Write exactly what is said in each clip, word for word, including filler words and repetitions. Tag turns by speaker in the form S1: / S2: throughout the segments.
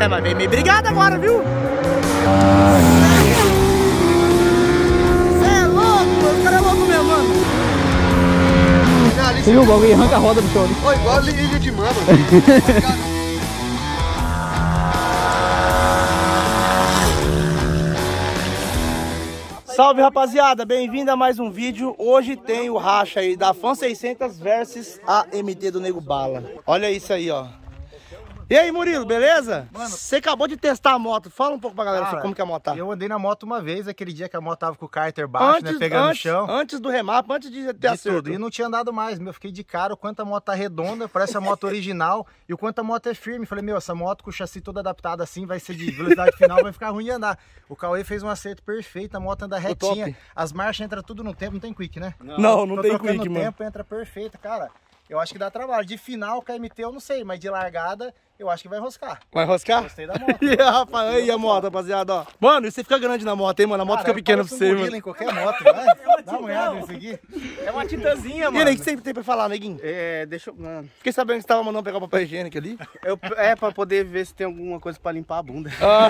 S1: É, mas veio meio brigado agora, viu? Você é louco, mano. O cara é louco mesmo, mano.
S2: Você viu o bagulho? Arranca a roda do chão.
S3: Ô, igual ilha de mama.
S1: Salve, rapaziada, bem-vindo a mais um vídeo. Hoje tem o racha aí da Fan seiscentos versus a M T do Nego Bala. Olha isso aí, ó. E aí, Murilo, beleza? Mano, você acabou de testar a moto. Fala um pouco pra galera cara, sobre como que é a moto tá.
S4: Eu andei na moto uma vez, aquele dia que a moto tava com o cárter baixo, antes, né, pegando
S1: antes,
S4: no chão.
S1: Antes do remap, antes de ter acerto.
S4: E não tinha andado mais, meu, eu fiquei de cara o quanto a moto tá redonda, parece a moto original, e o quanto a moto é firme. Falei, meu, essa moto com o chassi todo adaptado assim, vai ser de velocidade final, vai ficar ruim de andar. O Cauê fez um acerto perfeito, a moto anda retinha, as marchas entram tudo no tempo, não tem quick, né?
S1: Não, não, não tem quick,
S4: no
S1: mano.
S4: tempo, entra perfeito, cara. Eu acho que dá trabalho. De final, com a M T eu não sei, mas de largada eu acho que vai enroscar.
S1: Vai enroscar?
S4: Gostei da moto.
S1: E rapaz, aí a moto, rapaziada, ó. Mano, e você fica grande na moto, hein, mano? A moto cara, fica pequena pra você,
S4: um
S1: mano.
S4: Em qualquer moto, vai. Dá uma olhada nisso aqui.
S2: É uma titazinha, mano.
S1: E aí, o que você tem pra falar, neguinho?
S2: É, deixa eu... Mano.
S1: Fiquei sabendo que você tava mandando pegar o papel higiênico ali.
S2: Eu, é, pra poder ver se tem alguma coisa pra limpar a bunda.
S1: Ah.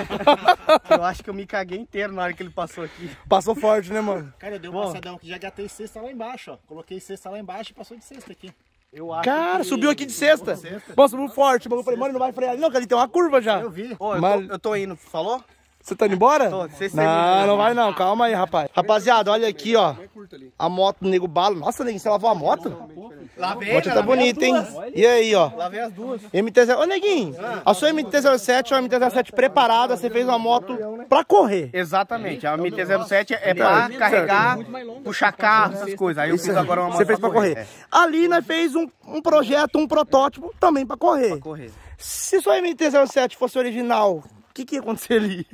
S2: Eu acho que eu me caguei inteiro na hora que ele passou aqui.
S1: Passou forte, né, mano?
S4: Cara, eu dei um passadão aqui, já gatei cesta lá embaixo, ó. Coloquei cesta lá embaixo e passou de cesta aqui.
S2: Eu acho
S1: cara,
S2: que...
S1: subiu aqui de sexta. Mano, subiu forte. Eu falei, mano, não vai frear ali não, que ali tem uma curva já.
S2: Eu vi. Ô, eu,
S1: Mas...
S2: tô, eu tô indo, falou?
S1: Você tá indo embora?
S2: Tô, você
S1: não, não vai não, calma aí, rapaz. Rapaziada, olha aqui, ó. A moto do Nego Bala. Nossa, neguinho, você lavou a moto?
S2: Lavei,
S1: a moto tá bonita, hein? E aí, ó.
S2: Lavei as duas.
S1: M T zero... Ô, neguinho, a sua M T zero sete é uma M T zero sete preparada, você fez uma moto pra correr.
S2: Exatamente, a M T zero sete é pra carregar, puxar carro, essas coisas. Aí eu fiz agora uma moto
S1: Você fez pra correr. É. Ali nós fez um, um projeto, um protótipo também pra correr.
S2: Pra correr.
S1: Se sua M T zero sete fosse original, o que que ia acontecer ali?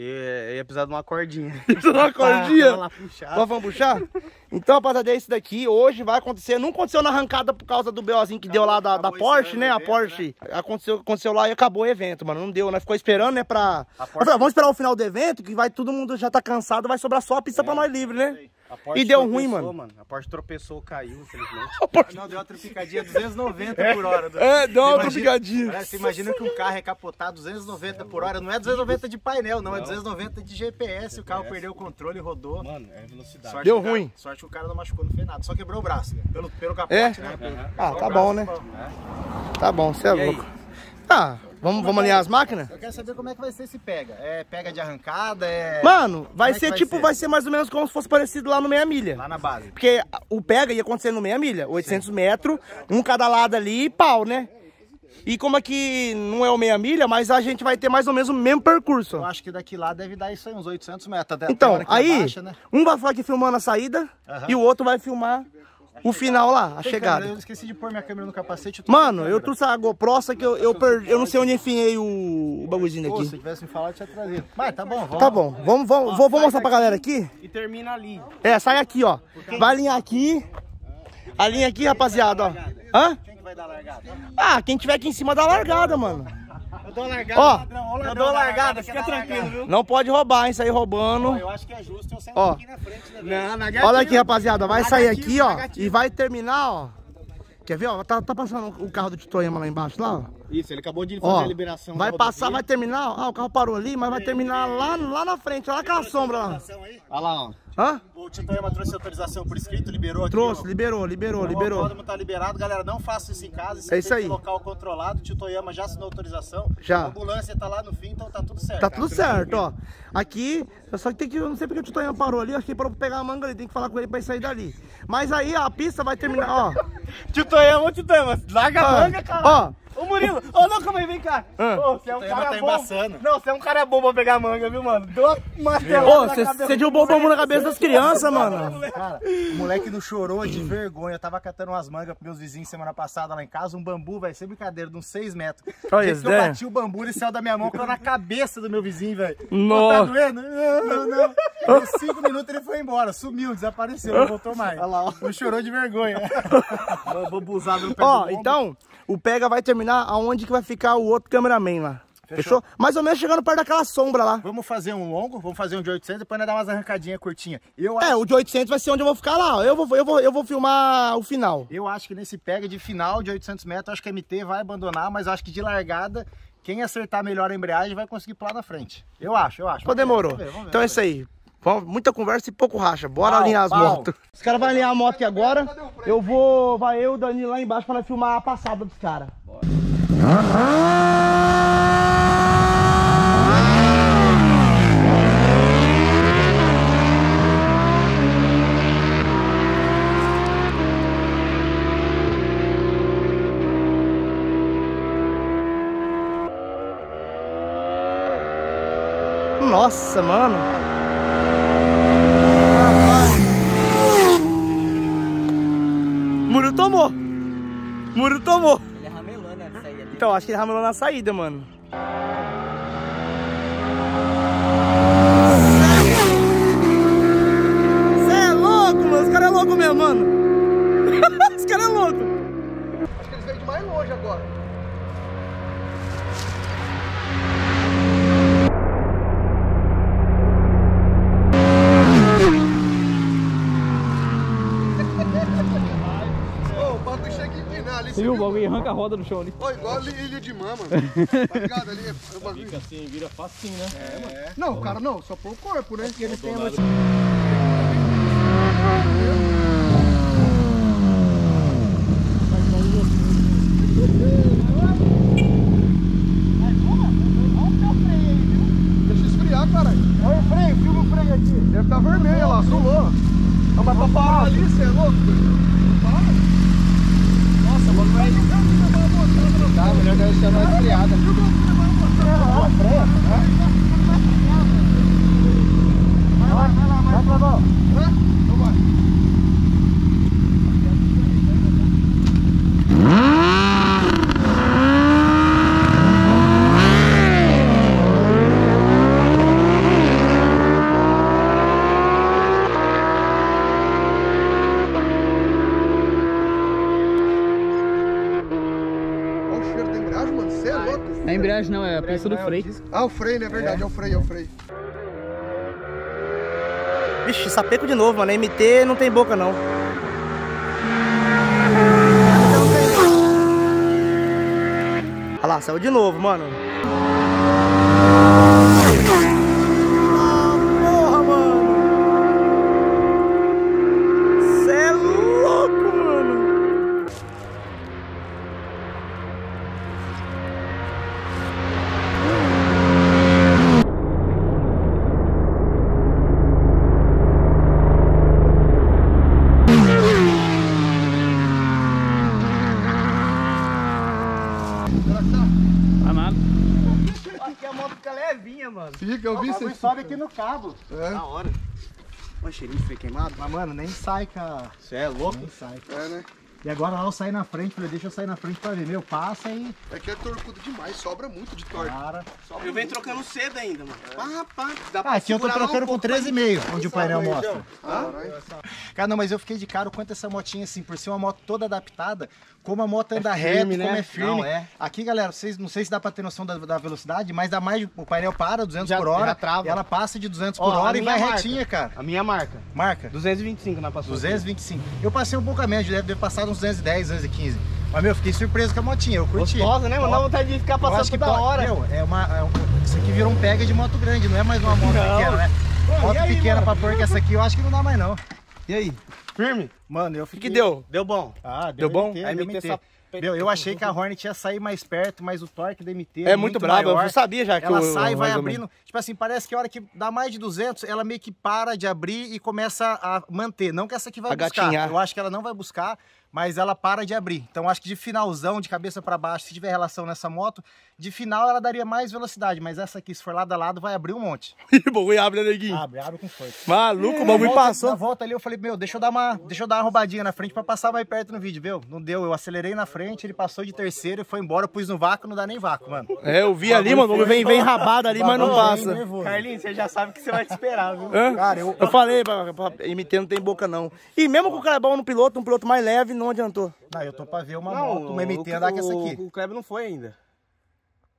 S2: Eu ia precisar de uma cordinha.
S1: Precisa de uma cordinha?
S2: Pra puxar.
S1: Nós vamos puxar? Então, rapaziada, é isso daqui. Hoje vai acontecer. Não aconteceu na arrancada por causa do BOzinho que deu lá da, da Porsche, né? A Porsche. Aconteceu, aconteceu lá e acabou o evento, mano. Não deu, né? Ficou esperando, né? Pra... Falei, vamos esperar o final do evento, que vai todo mundo já tá cansado, vai sobrar só a pista é. pra nós livre, né? E deu ruim, mano.
S2: mano. A Porsche tropeçou, caiu, infelizmente.
S1: Porsche...
S4: Não, deu uma tropicadinha duzentos e noventa por hora. Do...
S1: É, deu uma tropicadinha.
S4: Você imagina que um carro é capotado duzentos e noventa por hora. Não é duzentos e noventa de painel, não. É duzentos e noventa de G P S. O carro perdeu o controle e rodou.
S2: Mano, é velocidade.
S4: Sorte
S1: deu
S4: cara,
S1: ruim.
S4: Sorte que o cara não machucou, não fez nada. Só quebrou o braço, né? Pelo, pelo capote,
S1: é?
S4: né? Pelo,
S1: ah, tá
S4: braço,
S1: bom, né? É. Tá bom, você é louco. Ah, vamos, vamos alinhar as máquinas?
S4: Eu quero saber como é que vai ser esse pega. É pega de arrancada? É...
S1: Mano, vai
S4: como
S1: ser
S4: é vai
S1: tipo,
S4: ser?
S1: vai ser mais ou menos como se fosse parecido lá no meia milha.
S4: Lá na base.
S1: Porque o pega ia acontecer no meia milha, oitocentos metros, um cada lado ali e pau, né? E como aqui não é o meia milha, mas a gente vai ter mais ou menos o mesmo percurso.
S4: Eu acho que daqui lá deve dar isso aí, uns oitocentos metros. Até
S1: então, aí,
S4: abaixa, né?
S1: um vai ficar aqui filmando a saída uhum. e o outro vai filmar o final lá, a
S4: Tem
S1: chegada.
S4: Câmera, eu esqueci de pôr minha câmera no capacete. Eu
S1: Mano, eu trouxe a GoPro, só que eu, eu, per... eu não sei onde enfiei o, o bagulhozinho daqui.
S4: Pô, se tivesse me falado, eu tinha trazido. Mas tá bom, vamos.
S1: Tá bom, vamos, vamos, ó, vou, vou mostrar pra galera aqui.
S2: E termina ali.
S1: É, sai aqui, ó. Vai alinhar aqui. Alinha aqui, rapaziada, ó. Hã?
S4: Quem que vai dar largada?
S1: Ah, quem tiver aqui em cima dá largada, mano.
S4: Eu dou largada,
S1: ó,
S4: ladrão.
S2: Eu dou largada, fica tranquilo, viu?
S1: Não pode roubar, hein? Sair roubando.
S4: Eu acho que é justo eu sair
S1: ó.
S4: um pouquinho na frente, né?
S2: Não, na gatinha,
S1: olha aqui, rapaziada. Vai sair
S2: gatinho,
S1: aqui, ó.
S2: gatinho.
S1: E vai terminar, ó. Quer ver, ó? Tá, tá passando o carro do Titoyama lá embaixo, lá, ó.
S2: Isso, ele acabou de fazer
S1: ó,
S2: a liberação.
S1: vai passar, vai terminar. Ah, o carro parou ali, mas vai terminar lá, lá na frente, lá naquela sombra lá.
S2: Olha lá, ó.
S1: Hã?
S4: O Titoyama trouxe autorização por escrito, liberou aqui.
S1: Trouxe,
S4: ó.
S1: liberou, liberou,
S4: O
S1: liberou.
S4: autódromo tá liberado, galera, não faça isso em casa. Isso
S1: é isso aí.
S4: Local controlado, o Titoyama já assinou autorização.
S1: Já.
S4: A ambulância tá lá no fim, então tá tudo certo.
S1: Tá tudo certo, ó. Aqui, só que tem que, eu não sei porque o Titoyama parou ali, acho que ele parou pra pegar a manga ali, tem que falar com ele pra ele sair dali. Mas aí a pista vai terminar, ó.
S2: Titoyama, ô Titoyama, larga a manga, cara.
S1: Ó.
S2: Ô Murilo, ô oh, não, calma aí, vem cá.
S1: Ah.
S2: Ô, você é um cara
S4: tá
S2: bom.
S4: embaçando.
S2: Não, você é um cara bom pra pegar manga, viu, mano? Deu uma martelada.
S1: Ô, você deu bombom na cabeça das crianças, mano.
S4: Cara, o moleque não chorou de vergonha. Eu tava catando umas mangas pros meus vizinhos semana passada lá em casa. Um bambu, vai ser brincadeira, de uns seis metros.
S1: Olha
S4: isso, que eu bati o bambu, ele saiu da minha mão, caiu na cabeça do meu vizinho, velho.
S1: Nossa.
S4: Tá doendo? Não, não. Em cinco minutos ele foi embora, sumiu, desapareceu, não voltou mais. Olha lá, ó. Não chorou de vergonha. Bambuzado no pé do
S1: ó,
S4: bombo.
S1: então, o pega vai terminar aonde que vai ficar o outro cameraman lá. Fechou? Mais ou menos chegando perto daquela sombra lá.
S4: Vamos fazer um longo, vamos fazer um de oitocentos, depois nós dar umas arrancadinhas curtinhas. Eu
S1: é,
S4: acho...
S1: o de oitocentos vai ser onde eu vou ficar lá, ó. Eu vou, eu vou, eu vou filmar o final.
S4: Eu acho que nesse pega de final de oitocentos metros, acho que a M T vai abandonar, mas eu acho que de largada, quem acertar melhor a embreagem vai conseguir pular na frente. Eu acho, eu acho.
S1: Pô, demorou. Vamos ver, vamos ver, então é isso aí. Muita conversa e pouco racha. Bora pau, alinhar as pau. motos. Os caras vão alinhar a moto aqui agora. Eu vou, vai eu e o Danilo lá embaixo para filmar a passada dos caras. Bora. Nossa, mano. Muro tomou. Muro tomou.
S3: Ele ramelou na saída.
S1: Então, acho que ele ramelou na saída, mano. Você é louco, mano. Os caras é louco mesmo, mano. Os caras é louco.
S5: Acho que eles veio de mais longe agora.
S3: Você viu o bagulho arranca a roda do chão ali?
S5: Ó, igual ilha de mama, mano. Tá ligado ali? É o bagulho.
S6: Fica assim, vira facinho, né?
S5: É, mano. Não, o cara não, só por o corpo, né? Porque eles têm uma... Deixa esfriar, caralho.
S4: Olha o freio, filma o freio aqui.
S5: Deve estar vermelho lá, sulou. Não, mas pra parar ali, você é louco? Para. Nossa, mano, vai...
S4: Tá, melhor deve ser mais esfriada. Freia, vai lá, vai lá, vai lá, vai lá.
S5: Então vai.
S3: Não é embreagem não, é a peça do freio.
S5: Ah, o freio, né? É verdade, é, é o freio, é o freio.
S1: Vixe, sapeco de novo, mano. M T não tem boca, não. Olha lá, saiu de novo, mano. Ah, porra, mano. Cê é louco, mano. Mano.
S5: Fica, eu vi isso.
S4: Sobe aqui no cabo.
S5: É.
S1: Da hora. Olha, cheirinho de freio queimado.
S4: Mas, mano, nem sai, cara.
S1: Você é louco?
S4: Nem sai.
S5: É, né?
S4: E agora lá eu saí na frente, falei, deixa eu sair na frente pra ver. Meu, passa e...
S5: É que é torcudo demais, sobra muito de torque.
S4: Cara.
S1: Eu venho trocando cedo ainda, mano. É. Pá, pá.
S4: Dá pra ah, aqui eu tô trocando um com treze e meio, onde o painel mostra.
S5: Ah,
S4: cara, não, mas eu fiquei de cara o quanto essa motinha, assim, por ser uma moto toda adaptada, como a moto anda
S1: é
S4: reto,
S1: firme, né?
S4: como é firme.
S1: Não, é.
S4: Aqui, galera, vocês, não sei se dá pra ter noção da, da velocidade, mas dá mais, o painel para duzentos
S1: Já,
S4: por hora,
S1: já trava.
S4: e ela passa de duzentos
S1: Ó,
S4: por hora e vai
S1: marca.
S4: retinha, cara.
S1: A minha marca.
S4: Marca?
S1: duzentos e vinte e cinco na passou.
S4: duzentos e vinte e cinco. Eu passei um pouco a menos, deve ter passado uns duzentos e dez, duzentos e quinze. Mas, meu, fiquei surpreso com a motinha, eu curti.
S1: Gostosa, né, mano? Dá vontade de ficar passando toda
S4: pode,
S1: hora.
S4: Meu, é uma, é um, isso aqui virou um pega de moto grande, não é mais uma moto
S1: Não.
S4: pequena, né?
S1: Pô,
S4: moto
S1: aí,
S4: pequena
S1: mano?
S4: pra pôr que essa aqui eu acho que não dá mais não.
S1: E aí? Firme?
S4: Mano, eu
S1: O que,
S4: fiquei...
S1: que deu? Deu bom?
S4: Ah,
S1: Deu bom?
S4: M T,
S1: A
S4: deu
S1: M T
S4: M T.
S1: essa...
S4: Meu, eu achei que a Hornet ia sair mais perto, mas o torque da M T
S1: É, é muito braba,
S4: maior.
S1: eu sabia já que
S4: ela
S1: o,
S4: sai e vai
S1: mais ou
S4: abrindo.
S1: menos.
S4: Tipo assim, parece que a hora que dá mais de duzentos, ela meio que para de abrir e começa a manter. Não que essa aqui vai
S1: A
S4: buscar.
S1: gatinhar.
S4: Eu acho que ela não vai buscar, mas ela para de abrir. Então acho que de finalzão, de cabeça para baixo, se tiver relação nessa moto, de final ela daria mais velocidade, mas essa aqui, se for lado a lado, vai abrir um monte.
S1: E o bagulho abre, né, neguinho?
S4: Abre, abre com força.
S1: Maluco, o
S4: Na
S1: bagulho
S4: volta-
S1: passou.
S4: Na volta ali eu falei, meu, deixa eu dar uma, deixa eu dar uma roubadinha na frente pra passar mais perto no vídeo, viu? Não deu, eu acelerei na frente, ele passou de terceiro e foi embora, eu pus no vácuo, não dá nem vácuo, mano.
S1: É, eu vi ali, mano, o bagulho vem, vem rabado ali, mas não passa.
S2: Carlinhos, você já sabe que você vai te esperar, viu?
S1: Hã?
S4: Cara, eu-
S1: eu falei, pra, pra M T não tem boca não. E mesmo com o cara é bom no piloto, um piloto mais leve, não adiantou.
S4: Não, eu tô pra ver uma moto, uma M T andar com essa aqui.
S2: O Kleber não foi ainda.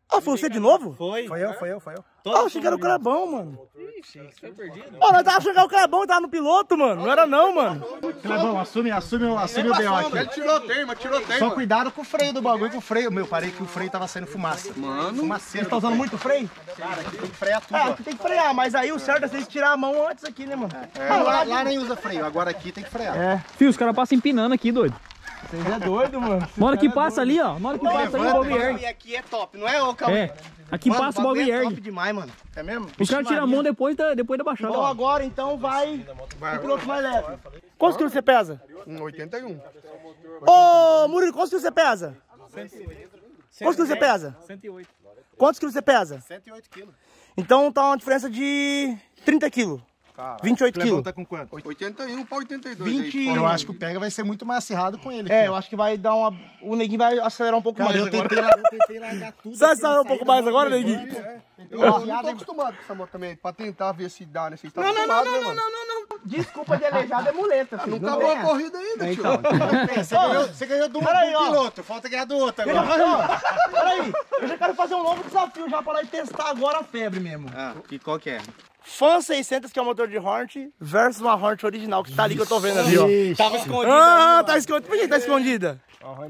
S1: Ah, foi você de novo?
S2: Foi.
S4: Foi eu, foi eu, foi eu.
S1: Ah, eu achei que era o Clebão, mano. Ixi, você foi perdido. Ó, nós tava achando que era o Clebão e tava no piloto, mano. Não era não, mano.
S4: Clebão, assume, assume, assume o B O aqui.
S5: Ele tirou tema, tirou tema.
S4: Só cuidado com o freio do bagulho, com o freio. Meu, parei que o freio tava saindo fumaça.
S5: Mano.
S4: Fumaceiro.
S1: Você tá usando muito freio?
S4: Cara, aqui tem que frear tudo,
S1: É,
S4: ó.
S1: aqui tem que frear, mas aí o certo é vocês tirar a mão antes aqui, né, mano?
S4: É, lá, lá nem usa freio, agora aqui tem que frear.
S1: É.
S3: Fio, os caras passam empinando aqui, doido.
S1: Vocês é doido, mano.
S3: Na hora que passa ali, ó. Na hora que passa ali, o bagulho ergue.
S2: E aqui é top, não é, ô Cauê?
S3: É. Aqui
S1: Mano,
S3: passa o bagulho
S1: é top
S3: ergue.
S1: demais, mano.
S2: É mesmo?
S3: Os caras tiram a mão depois da, depois da baixada.
S1: Então
S3: ó.
S1: agora, então, vai o piloto mais leve. Quantos quilos você pesa?
S5: Um oitenta e um.
S1: Ô, Murilo, quantos quilos você pesa? Quantos quilos você pesa?
S3: cento e oito.
S1: Quantos quilos você pesa?
S4: cento e oito quilos.
S1: Então tá uma diferença de trinta quilos. vinte e oito
S4: Clebão
S1: quilos.
S4: tá com quanto?
S5: oitenta e um pra oitenta e dois.
S1: vinte.
S5: aí.
S4: Eu acho que o pega vai ser muito mais acirrado com ele.
S1: É,
S4: aqui,
S1: eu
S4: ó.
S1: acho que vai dar uma... O neguinho vai acelerar um pouco
S4: Cara,
S1: mais
S4: eu
S1: agora.
S4: tentei, eu tentei largar tudo.
S1: Você vai
S4: aqui na
S1: acelerar um pouco
S4: saída,
S1: mais
S4: mano,
S1: agora,
S4: levando,
S1: neguinho?
S4: é.
S5: Eu não tô acostumado com essa moto também, pra tentar ver se dá, né? Vocês estão
S1: Não, não, não,
S5: acostumados,
S1: não,
S5: né,
S1: não,
S5: mano?
S1: não, não. Desculpa de aleijado é muleta, filho.
S5: Não
S1: Não
S5: acabou
S1: tem
S5: a corrida ainda, tio.
S4: Você ganhou, você ganhou do,
S1: Peraí,
S4: do
S1: ó.
S4: piloto, falta ganhar do outro
S1: Eu já,
S4: agora.
S1: ó, peraí, eu já quero fazer um novo desafio já pra nós testar agora a febre mesmo.
S2: Ah, que qual que é?
S1: Fan seiscentos, que é o motor de Hornet, versus uma Hornet original, que tá ali que eu tô vendo ali, ó.
S2: Tava escondido.
S1: Ah, tá escondida. Por que tá escondida?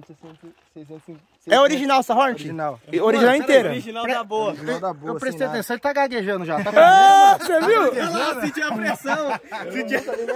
S1: É original essa Hornet?
S4: Original.
S1: E original inteira.
S2: Original da boa.
S4: Eu prestei atenção, ele tá gaguejando já. Tá
S1: Ah, você viu?
S2: Ah, senti a pressão. Senti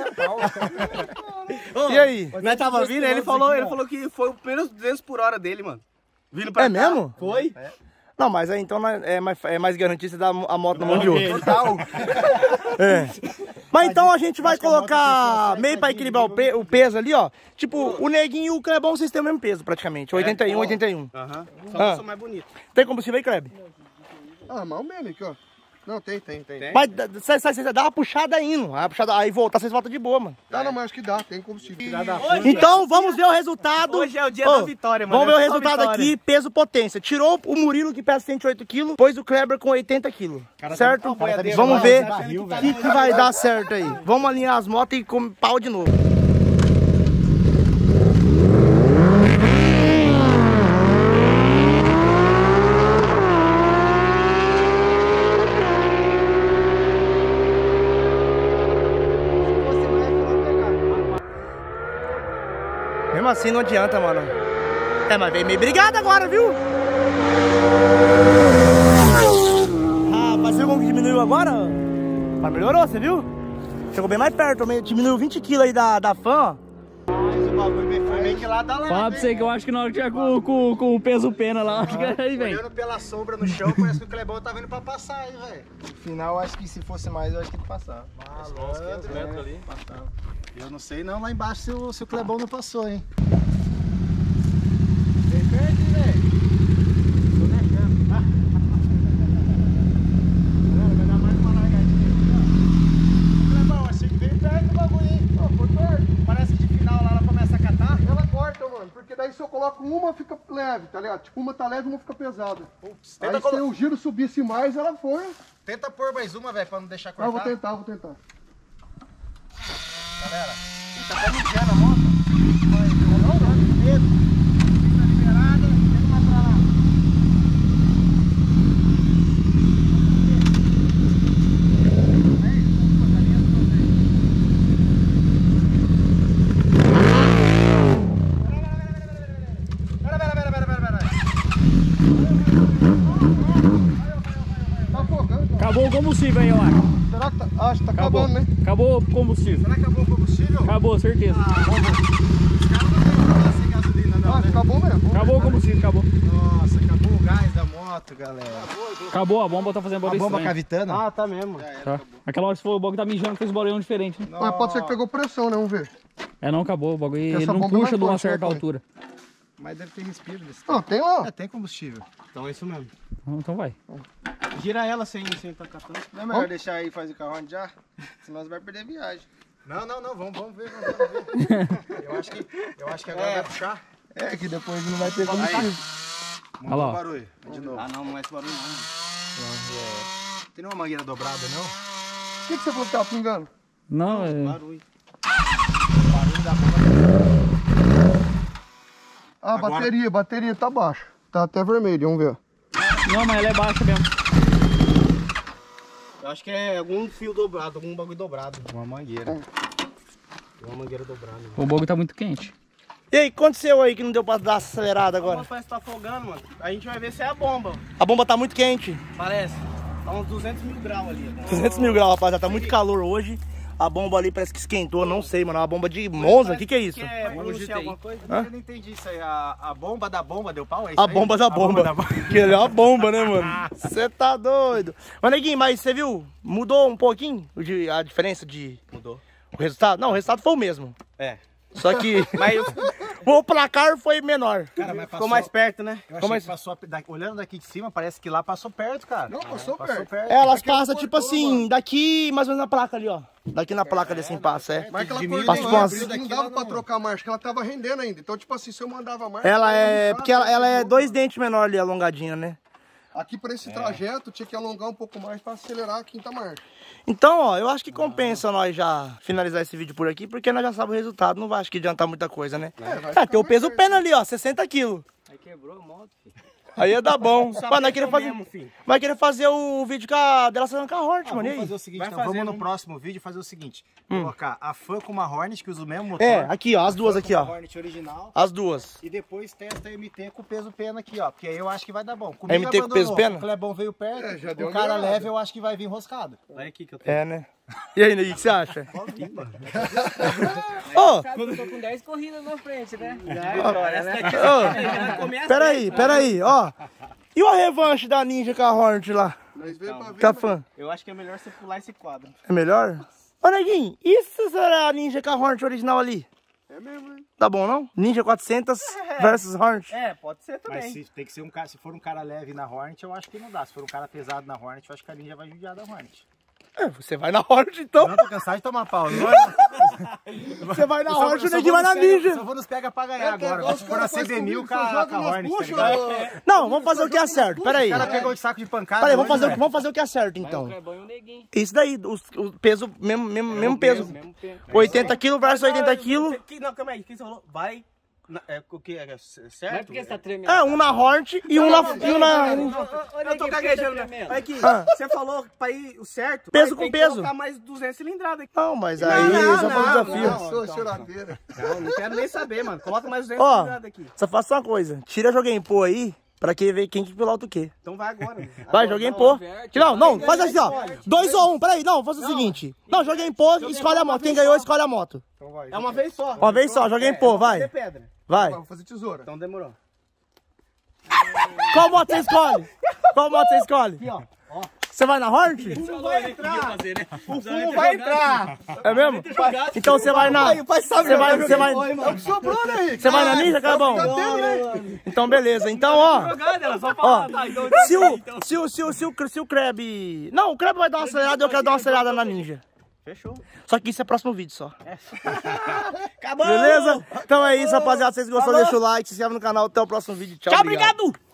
S2: a...
S1: E aí?
S2: Nós tava vindo, ele falou, ele falou que foi o primeiro duzentos por hora dele, mano. Vindo pra
S1: É
S2: cá.
S1: mesmo?
S2: Foi.
S1: Não, mas aí então é mais, é mais garantido você dar a moto na mão de outro.
S2: Total.
S1: É. Mas então a gente vai colocar meio pra equilibrar o, pe- o peso ali, ó. Tipo, o neguinho e o Clebão, vocês têm o mesmo peso praticamente. oitenta e um, oitenta e um.
S2: Aham. Só
S1: Ah.
S2: que eu sou mais bonito.
S1: Tem combustível aí, Kleb?
S5: Ah, mal mesmo aqui, ó. Não, tem, tem, tem.
S2: Tem?
S1: Mas você dá uma puxada indo. Aí, a puxada, aí voltar, vocês voltam de boa, mano.
S5: Dá, não, mas acho que dá, tem combustível.
S1: Então vamos ver o resultado.
S2: Hoje é o dia
S1: Ô,
S2: da vitória, mano.
S1: Vamos ver o
S2: É só
S1: resultado
S2: vitória.
S1: aqui, peso potência. Tirou o Murilo, que pesa cento e oito quilos, pôs o Kleber com oitenta quilos. Certo?
S4: tá me
S1: Vamos
S4: chamando
S1: ver
S4: de barril,
S1: o
S4: velho.
S1: que, que vai dar certo aí. Vamos alinhar as motos e comer pau de novo. Mesmo assim não adianta, mano. É, mas veio meio brigado agora, viu? Ah, mas viu como que diminuiu agora? Mas melhorou, você viu? Chegou bem mais perto, meio- diminuiu vinte quilos aí da, da fan, ó.
S4: Mas o bagulho foi meio que lá da lá.
S3: Fala pra você que eu acho que na hora que tiver com, com, com o peso pena lá, acho que aí vem.
S4: Olhando pela sombra no chão, parece que o Clebão tá vindo pra passar aí, velho. No final, acho que se fosse mais, eu acho que ele passava. Malandro, né? Ali, passava. Eu não sei não lá embaixo se o, se o Clebão não passou, hein. Bem perto, hein, velho. Tô deixando, tá? Vai dar mais uma largadinha. Clebão, achei que bem perto o bagulho, hein. Ó, foi perto. Parece que de final lá ela começa a catar.
S5: Ela corta, mano, porque daí se eu coloco uma, fica leve, tá ligado? Tipo, uma tá leve, uma fica pesada.
S4: Ups,
S5: Aí
S4: tenta,
S5: se
S4: colo-
S5: o giro subisse mais, ela foi.
S4: tenta pôr mais uma, velho, pra não deixar
S5: Ah,
S4: cortar.
S5: vou tentar, vou tentar.
S4: Galera, ih, tá até mediando a moto. Vai, não, não, medo. Pista liberada, tenta mais pra lá. Pera, pera, pera, pera, pera, pera.
S5: Tá focando, cara.
S3: Acabou o combustível aí, eu acho.
S5: Será que tá? Acho que tá
S3: Acabou.
S5: acabando, né?
S3: Acabou o combustível.
S4: Será que acabou o combustível?
S3: Acabou, certeza.
S4: Os caras não tem que sem gasolina, não,
S5: Acho que
S4: né?
S5: acabou mesmo.
S3: Acabou o combustível, acabou.
S4: Nossa, acabou o gás da moto, galera.
S3: Acabou, a bomba tá fazendo
S4: A
S3: barulho
S4: bomba
S3: estranho.
S4: cavitana?
S1: Ah, tá mesmo.
S3: Tá. Aquela hora que o bagulho tá mijando, fez barulhão diferente, né?
S5: Mas pode ser que pegou pressão, né? Vamos ver.
S3: É, não acabou, o bagulho ele
S5: Essa
S3: não
S5: bomba é
S3: puxa
S5: mais
S3: de uma
S5: forte,
S3: certa
S5: né, pai?
S3: altura.
S4: Mas deve ter respiro desse.
S5: Não, tem lá.
S4: É, tem combustível.
S2: Então é isso mesmo.
S3: Então vai.
S2: Gira ela sem, sem tá catando.
S6: Não é melhor deixar aí e fazer o carro já? Senão você vai perder a viagem.
S4: Não, não, não, vamos, vamos ver, vamos, vamos ver. Eu acho que, eu acho que agora vai puxar.
S5: É, que depois não vai ter combustível.
S3: Olha lá, ó.
S4: Barulho, de novo.
S2: Ah não, não é esse barulho não.
S4: Tem nenhuma mangueira dobrada, não?
S5: O que, que você falou que tava pingando?
S3: Não, é...
S2: Barulho.
S4: Barulho da bomba.
S5: Ah,
S4: Agora-
S5: bateria, bateria tá baixa. Tá até vermelho, vamos ver.
S3: Não, mas ela é baixa mesmo.
S2: Eu acho que é algum fio dobrado, algum bagulho dobrado.
S4: Uma mangueira. Uma mangueira dobrada.
S3: O bagulho tá muito quente.
S1: E aí, o que aconteceu aí que não deu pra dar acelerada
S2: A
S1: agora?
S2: bomba parece que tá afogando, mano. A gente vai ver se é a bomba.
S1: A bomba tá muito quente.
S2: Parece. Tá uns duzentos mil graus ali.
S1: duzentos mil graus, rapaziada. Tá muito calor hoje. A bomba ali parece que esquentou, não sei, mano. É uma bomba de Monza. O que que é isso?
S2: Que é pronunciar alguma coisa?
S4: Eu não entendi isso aí. A, a bomba da bomba deu pau? É isso
S1: A
S4: aí?
S1: bomba da
S4: A
S1: bomba.
S4: da bomba.
S1: Que ele é uma bomba, né, mano? Você tá doido. Mas, Neguinho, mas você viu? Mudou um pouquinho o de- a diferença de...
S2: Mudou.
S1: O resultado? Não, o resultado foi o mesmo.
S2: É.
S1: Só que
S2: Mas eu,
S1: o placar foi menor.
S4: Cara, mas
S2: ficou
S4: passou,
S2: mais perto, né?
S4: eu achei
S1: Como é-
S4: que passou, da- olhando daqui de cima, parece que lá passou perto, cara.
S6: Não, passou
S4: Passou
S6: perto.
S4: perto.
S1: Elas
S6: Aquela
S1: passam, tipo
S6: cortou,
S1: assim,
S6: mano.
S1: daqui mais ou menos na placa ali, ó. Daqui na placa ali assim passa, é.
S6: Mas aquela
S4: De
S6: cortou
S4: mil,
S1: Passou
S6: antes,
S1: umas-
S6: não dava pra trocar a marcha, porque ela tava rendendo ainda. Então, tipo assim, se eu mandava a marcha...
S1: Ela
S6: ia
S1: é.
S6: murchar,
S1: Porque ela, ela é
S6: né?
S1: dois dentes menor ali, alongadinha, né?
S6: Aqui pra esse trajeto, tinha que alongar um pouco mais pra acelerar a quinta marcha.
S1: Então, ó, eu acho que compensa nós já finalizar esse vídeo por aqui, porque nós já sabemos o resultado, não vai acho que adiantar muita coisa, né?
S6: É, vai
S1: É,
S6: ficar
S1: tem o
S6: mais
S1: peso
S6: perto.
S1: pena ali, ó, sessenta quilos.
S2: Aí quebrou a moto, filho.
S1: Aí ia dar bom. Mas nós queria fazer,
S2: mesmo, filho.
S1: vai querer fazer o vídeo com a, dela saindo com a Hort,
S4: Ah,
S1: mano, e
S4: vamos
S1: aí?
S4: fazer o seguinte,
S2: Vai
S4: então,
S2: fazer,
S4: vamos no
S2: né?
S4: próximo vídeo fazer o seguinte. Colocar a Fan com uma Hornet, que usa o mesmo motor.
S1: É, aqui, ó, as duas
S4: Fan
S1: aqui,
S4: com
S1: ó.
S4: uma Hornet original.
S1: As duas.
S4: E depois testa a M T com peso pena aqui, ó. Porque aí eu acho que vai dar bom.
S1: A M T com peso pena?
S4: O Clebão veio perto.
S6: É, já deu
S4: o
S6: uma
S4: cara
S6: melhorada.
S4: leve eu acho que vai vir enroscado.
S2: Olha aqui que eu tenho.
S1: É, né? E aí, Ney, o que você acha? Ô,
S7: Eu tô com dez corridas na frente, né?
S1: ô, peraí, peraí, ó. E o revanche da Ninja com a Hornet lá?
S6: Nós veio pra ver,
S1: Com a
S6: mas-
S1: fã?
S2: Eu acho que é melhor você pular esse quadro.
S1: É melhor? Ô, Neguinho, e se será a Ninja com a Hornet original ali?
S6: É mesmo, hein?
S1: Tá bom, não? Ninja quatrocentos versus Hornet.
S2: É, pode ser também.
S4: Mas se, tem que ser um cara, se for um cara leve na Hornet, eu acho que não dá. Se for um cara pesado na Hornet, eu acho que a Ninja vai judiar da Hornet.
S1: É, você vai na Hornet, então.
S4: Eu não tô cansado de tomar pau. Não
S1: Você vai na
S4: Eu só-
S1: Hornet,
S4: eu
S1: o
S4: só
S1: Neguinho
S4: vou
S1: vai na
S4: nos pega-
S1: Ninja.
S4: Só vou nos pega pra ganhar
S6: É,
S4: agora.
S6: os
S4: Vamos pôr a
S6: caras
S4: C
S6: faz
S4: B mil
S6: comigo,
S4: com a,
S6: só
S4: com
S6: joga
S4: a
S6: nas
S4: Hornet, tá
S6: puxas,
S4: ligado?
S6: ô.
S1: Não, vamos fazer o que é certo. Peraí.
S4: O cara pegou de saco de pancada.
S1: Peraí, vamos
S4: hoje,
S1: fazer, o-
S4: velho.
S1: vamos fazer o que é certo, então.
S7: Clebão e o neguinho.
S1: Isso daí, os- o peso, mesmo, mesmo, mesmo peso.
S7: Mesmo peso.
S1: oitenta quilos versus oitenta quilos.
S2: Que- Não, calma aí. O que você falou? Vai... na- É o que? É
S7: Mas
S2: certo?
S7: por que você tá tremendo?
S1: É, um na Hornet e um na... E um na...
S2: Eu tô gaguejando, né? Olha aqui,
S1: Ah.
S2: você falou pra ir o certo.
S1: Peso
S2: mas
S1: com
S2: tem que
S1: peso.
S2: colocar mais duzentas cilindradas aqui.
S1: Não, mas aí
S2: não,
S1: só foi um
S2: não,
S1: desafio.
S6: Não, sou choradeira.
S2: Não, não quero nem saber, mano. Coloca mais duzentas
S1: Ó,
S2: cilindradas aqui.
S1: só faça uma coisa. Tira joguei em pô aí, pra quem ver quem que pilota o quê.
S2: Então vai agora.
S1: Vai,
S2: Agora,
S1: joguei em
S2: não,
S1: pô.
S7: inverte,
S1: Não, não,
S2: vai,
S1: faz
S2: vai,
S1: assim, ó.
S2: escolhe.
S1: Dois ou um, peraí, não, faz o seguinte. Não, joguei em pô, escolhe a moto. Quem ganhou, escolhe a moto.
S2: É uma vez só.
S1: Uma vez só, joguei em pô,
S2: É,
S1: vai.
S2: fazer pedra.
S1: Vai.
S6: Vou fazer tesoura.
S2: Então demorou.
S1: Qual moto você escolhe? Qual moto você escolhe? Você vai na Hornet?
S2: Vai entrar. O fumo vai entrar.
S1: É mesmo? Então você vai na... Você vai, você vai...
S6: Sobrou, né, Henrique?
S1: Você vai na Ninja, Cabão? Então beleza, então ó... Ó, se o, se o, se o, se o, se o Kreb... Não, o Kreb vai dar uma acelerada e eu quero dar uma acelerada na Ninja.
S2: Fechou.
S1: Só que isso é próximo vídeo só.
S2: Acabou.
S1: Beleza? Então é isso, rapaziada. Se vocês gostaram, deixa o like, se inscreve no canal. Até o próximo vídeo. Tchau,
S2: Tchau,
S1: obrigado.
S2: obrigado.